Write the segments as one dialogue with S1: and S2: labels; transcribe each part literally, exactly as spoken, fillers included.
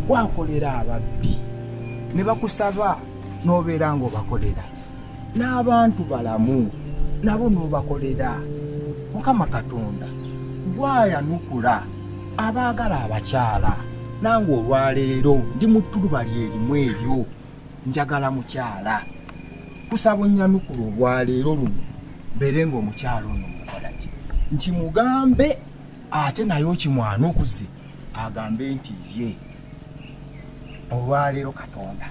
S1: wakolera ababbi ne bakusaba n'obeera ng'obakolera n'abantu balamu nabo n'obakolera. Mukama Katonda bw'ayanukula abaagala abakyala. Nange olwaleero ndi mu ttuluba lyerimu eryo njagala mukyala. Kusaba onnyanukula olwaleero luno mbeere ng'omukyala ono mukola ki nkimugambe ate naye okimwanukuze agambe nti ye olwaleero Katonda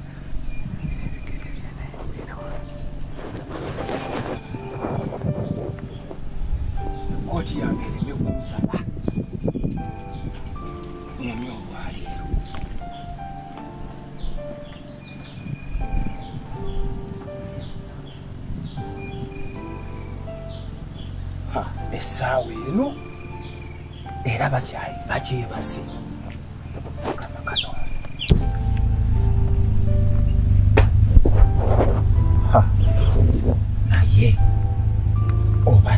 S1: koti yange ereme kumusaba nyamya olwaleero. Essaawa eno era bakyayi bakyebase Mukama Katonda. Naye oba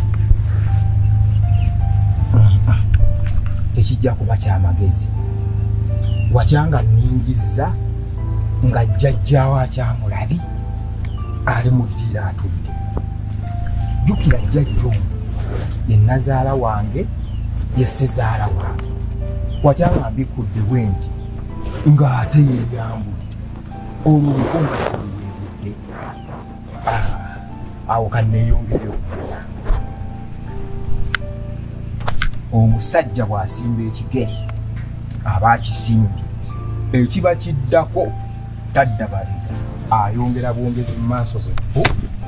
S1: tekijja kuba kyamagezi watyanga nningiza nga jjajjaawo Kyamulabi ali mu ddiiro atudde. Jjukira jjajja omu ye nazaala wange ye ssezaala wange. Watyanga mbikudde bwe nti ng'ate yeeyambudde olwo nkonga siweebudde awo kanneeyongere okumanya omusajja bw'asimba ekigere aba akisimbye ekiba kiddako tadda balira ayongera bwongezi mu maaso bwe.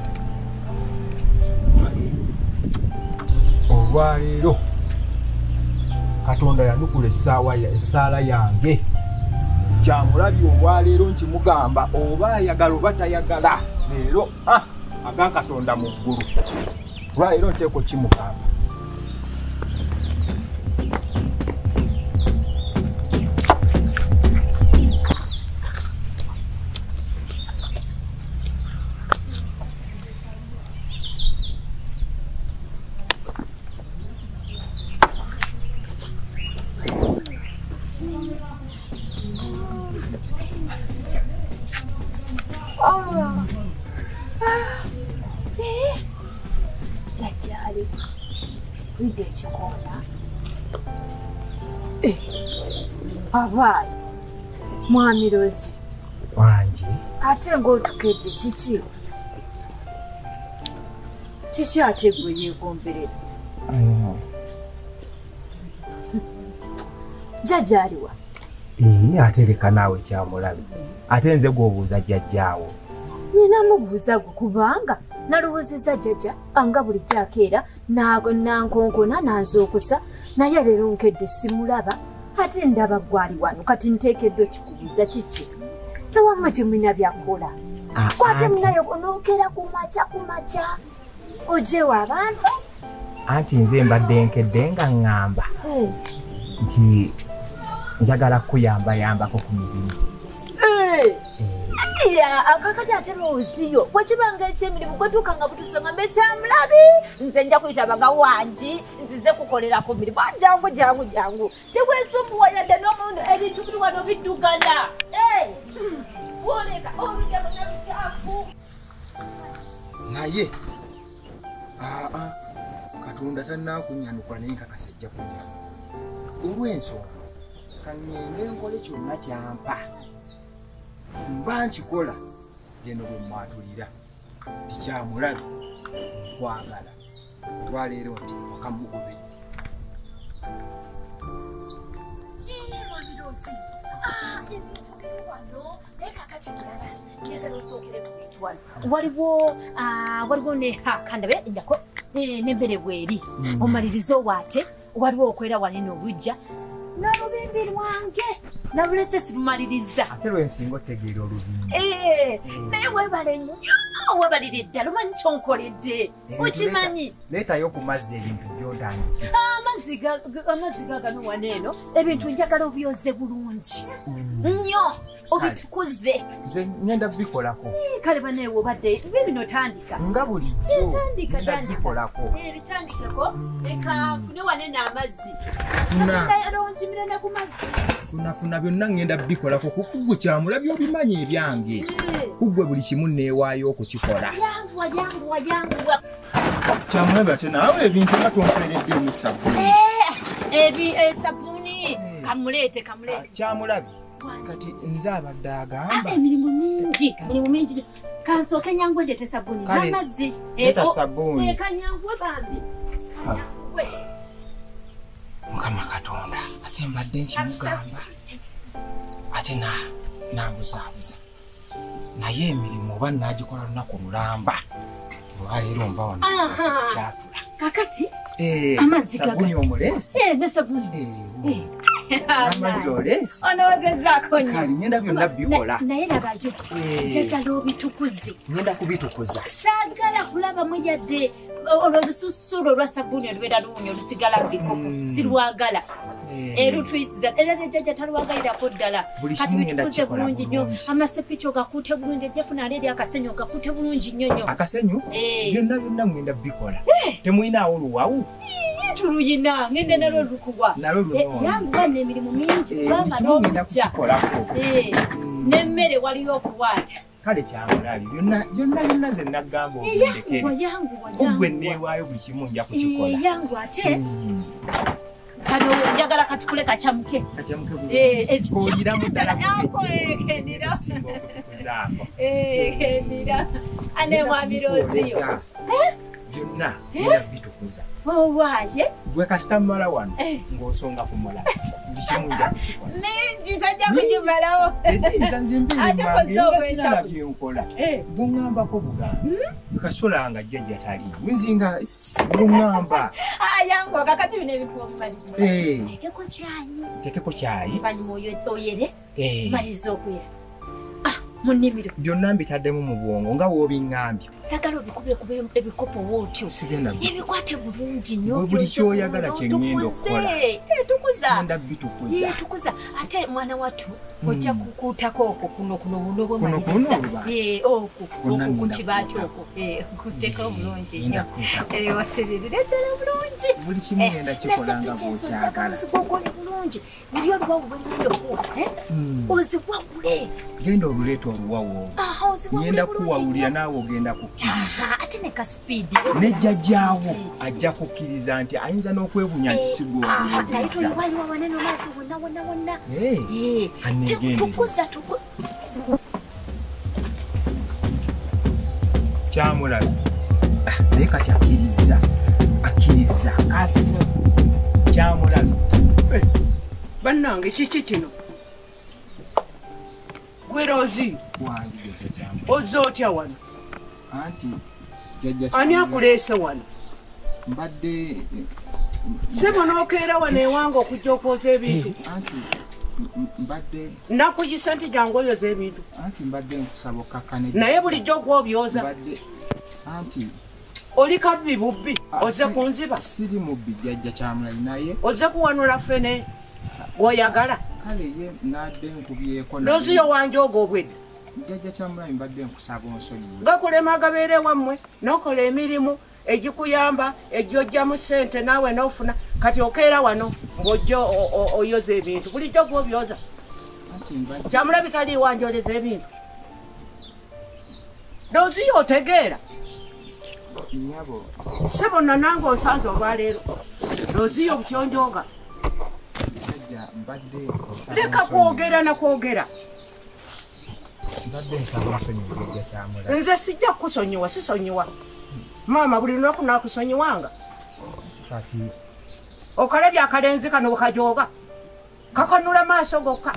S1: Olwaleero Katonda yanukula essaawa essaala yange. Kyamulabi olwaleero nkimugamba oba ayagala oba tayagala leero aga Katonda mu ggulu. Olwaleero nteeko kimugamba.
S2: Abayi Mwami Lozio
S1: wange
S2: ate ng'otukedde kiki kiki ate gwe yeegomberera jjajja aliwa?
S1: Ee ate leka naawe Kyamulabi ate nze gw'obuuza jjajjaawo.
S2: Nyina mubuuza gwe kubanga nalubuuzizza jjajja anga buli kyakeera nankonkona nanzookusa naye leero nkedde simulaba ate ndaba gwali wano kati nteekeddwa okikubuuza kiki ewamwe temulina byakola kwate munayo onookera kumakya kumakya ojewa abantu.
S1: Anti nze mbadde nkedde nga ŋŋamba nti njagala kuyambayambako ku mirimu.
S2: Akakati ate Lozio bwekibanga ekyemirimu gwetuuka nga butusanga Kyamulabi nze nja kuyitabaga wangi nzize kukolera ku mirimu jangu jangu jangu tegwesumbuwa yadde n'omuntu ebintu biri wano biddugana woleka obijja munabikyafu
S1: naye aa Katonda tannaakunnyanukwa naye nkakasa ajja kunnyanukwa olw'ensonga kangende nkole kyonna kyampa mba nkikola geno bwe mwatulira ti Kyamulabi nkwagala twaleero nti wakamugobedde.
S2: waliwo waliwo ne kandabe njako n'emmere bweri omaliriza owaate waliwo okwera wanene olujja n'olubimbi lwange nabulese sirumaliriza
S1: ate lwensinga otegeera olubimbi
S2: naye webale nnyo webalire ddala omanyi kyonkoledde okimanyi
S1: leetayo ku mazzi ebintu by'otandika
S2: amazzi gagano waneeno ebintu njagala obyoze bulungi nnyo obitukuze
S1: nze ngenda bikolako
S2: kale bane wobadde bino tandika
S1: nga buli
S2: tandika
S1: bikolako
S2: ebitandikako eka fune wane n'amazzi
S1: na
S2: ronjimire ne ku mazzi
S1: funafuna byonna ngenda bikolako kukugwe Kyamulabi obimanyi ebyange kugwe buli kimu neewaayo okukikola
S2: yanguwa yanguwa yanguwa
S1: Kyamulabi ate naawe ebintu nga tompeeredde mu sabbuuni
S2: ebi sabbuuni kamuleete kamuleete
S1: Kyamulabi kati nze abadde agamba
S2: emirimu mingi emirimu mingi kansooke nyangu ndeete sabbuuni n'amazzi
S1: leeta sabbuuni
S2: kanyanguwe bambi kanyanguwe
S1: Mukama Katonda ate mbadde nkimugamba ate na nambuzaabuza naye emirimu oba naagikola lunaku lulamba olwaleero mba wano kyatula
S2: kakati
S1: amazzi sabbuuni omuleesi
S2: ne sabbuuni
S1: amazzi oleesi
S2: onoogezaako
S1: kali ngenda byonna bikola
S2: naye labayo njagala obitukuze
S1: ngenda kubitukuza
S2: saagala kulabamu yadde olwo olususulo olwa sabbuuni olubeera luwunya olusigala mu bikopo sirwagala erutwisiza era nejjajja talwagalirako ddala kati bitukuze bulungi nnyo amasepiki ogakuute bulungi ejjafuna ali eri akasenyu ogakuute bulungi nnyo nnyo
S1: akasenyu byonna byonna ngenda bikola temuyinaawo luwawu
S2: tuluyina ngende nalwo lukugwa yanguwa n'emirimu mingi kubanga n'omujja n'emmere waliyo okuwaata
S1: kale Kyamulabi byonna byonna byonna nze nagamba obindekere ogwe neewaayo buli kimu nja kukikola
S2: yangu ate kano njagala katukule kacamuke
S1: oyiramu ddala
S2: kendira kendira ane mwami Lozio
S1: byonna era bitukuza
S2: owaaye
S1: gwe kasita mmala wano ng'osonga ku mulala buli kimu nja kukikola
S2: mingi tajja kugimalawo
S1: nze nzimbiri mmange nga sirala byenkola buŋŋambako bugambe bikasolanga jjajja tali nzinga buŋŋamba
S2: yangu kakati bino ebikuwamumaliriza tekeko kyayi
S1: tekeko kyayi
S2: vanyuma oyere maliza okwera mu nnimiro
S1: byonna mbitaddemu mu bwongo nga woobiŋŋambye
S2: sagala obikubekuba ebikopo wootyo
S1: sigenda
S2: ebikwate bulungi nnyo
S1: buli kyoyagala kye ŋŋenda okukola
S2: tukuza
S1: ngenda bitukuza
S2: tukuza ate mwana wattu ojja kukuutako okwo kuno kuno buno
S1: kuno kuno
S2: okwo ku kibaati okwo kuteeka obulungi nnyo wasiririra ddala bulungi
S1: buli kimu ngenda kikola nga bwokyagala
S2: ogoni bulungi buli oluwawu bwengenda okuwa oziwagule
S1: genda oluleeta oluwawu ngenda kuwawulira naawe ogenda kukkiriza
S2: ate ne kaspeedi
S1: nejjajjaawo ajja kukkiriza nti ayinza n'okwebunya nti sigwobuwozizza
S2: wanene maaso wonna wonna wonna
S1: kannegendereza Kyamulabi naye kati akkiriza akkiriza kaasisa Kyamulabi
S3: bannange kiki kino gwe Lozio ozze otya wano
S1: anti jjajja
S3: ani akuleese wano
S1: mbadde
S3: sebo n'okeera wano ewange okujja okwoza ebintu
S1: anti mbadde
S3: nakuyisa nti jangu oyoza ebintu
S1: anti mbadde nkusaba okakkane
S3: naye bulijjo gw'obyoza
S1: mbadde anti
S3: oli kabbi bubbi ozze kunziba
S1: siri mubbi jjajja Kyamulabi naye
S3: ozze kuwanula fene gw'oyagala
S1: kale ye nadde nkubyeko
S3: Lozio wanje ogwo obwedde
S1: jjajja Kyamulabi mbadde nkusaba onsonyiwe
S3: gakulema agabeere wammwe n'okola emirimu egikuyamba ejjojjamu ssente naawe n'ofuna kati okeera wano ng'ojja oyoza ebintu bulijjo gw'obyoza Kyamulabi tali wanjoleza ebintu Lozio otegeera
S1: nyabo
S3: sebonna nange onsanze olwaleero Lozio butyonjoga leka kwogera nakwogera nze sijja kukusonyiwa sisonyiwa maama buli lunaku nakusonyiwanga okalabye akalenzi kano bukajooga kakanula maaso gokka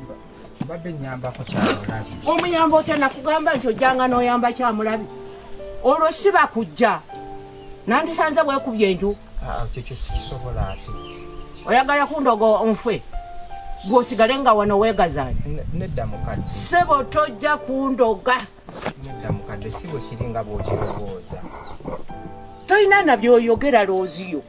S3: omuyamba otya nakugamba nti ojjanga n'oyamba Kyamulabi olwo si bakujja nandisanze bwekubye enju oyagala kundogo nfe gwosigale nga wano weegazaani
S1: nedda mukadde
S3: sebo tojja kundoga
S1: nedda mukadde si bwe kiri nga bw'okirowooza
S3: tolina nabyoyogera Lozio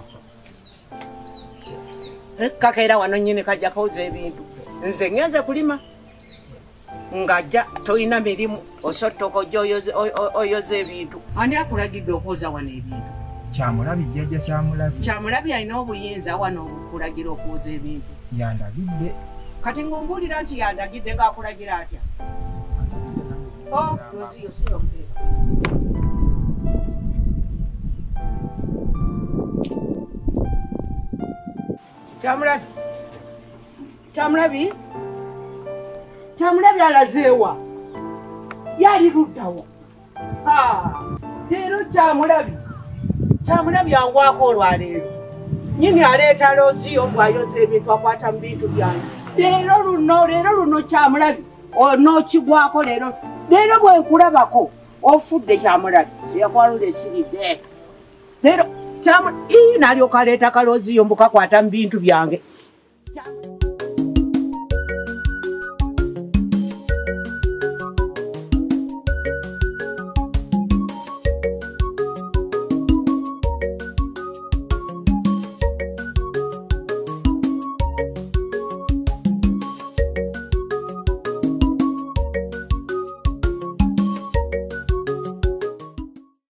S3: kakeera wano nnyini kajja koza ebintu nze ngenze kulima ng'ajja toyina mirimu osottoka ojja oyoza ebintu. Ani akulagidde okwoza wano ebintu?
S1: Kyamulabi jjajja Kyamulabi.
S3: Kyamulabi alina obuyinza wano okulagira okwoza ebintu.
S1: Yandagidde.
S3: Kati ng'ombuulira nti yandagidde ng'akulagira atya? Oh, Lozio siyogera. Kyamulabi. Kyamulabi. Kyamulabi alazeewa. Yali luddawa. Ah, leero Kyamulabi. Kyamulabi angwako olwaleero. Nyini aleeta Lozio bw'ayoza ebintu akwata mu bintu byange. Leero luno, leero luno Kyamulabi. Onookigwako leero. Leero bwe nkulabako ofudde Kyamulabi. Yakwalula esiridde. Leero Kyamulabi nalyoka aleeta ka Lozio mbu kakwata mu bintu byange.